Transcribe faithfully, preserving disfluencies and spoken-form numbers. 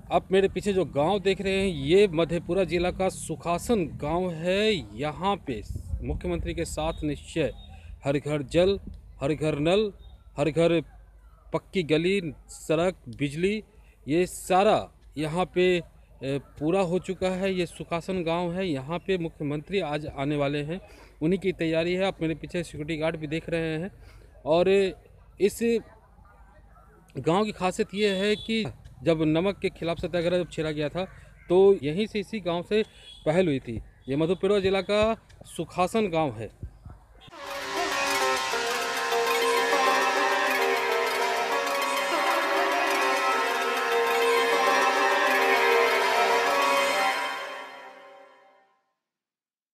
आप मेरे पीछे जो गांव देख रहे हैं ये मधेपुरा जिला का सुखासन गांव है। यहाँ पे मुख्यमंत्री के साथ निश्चय हर घर जल, हर घर नल, हर घर पक्की गली, सड़क, बिजली, ये सारा यहाँ पे ए, पूरा हो चुका है। ये सुखासन गांव है। यहाँ पे मुख्यमंत्री आज आने वाले हैं, उन्हीं की तैयारी है। आप मेरे पीछे सिक्योरिटी गार्ड भी देख रहे हैं। और इस गांव की खासियत ये है कि जब नमक के खिलाफ सत्याग्रह जब छेड़ा गया था तो यहीं से, इसी गांव से पहल हुई थी। ये मधेपुरा जिला का सुखासन गांव है।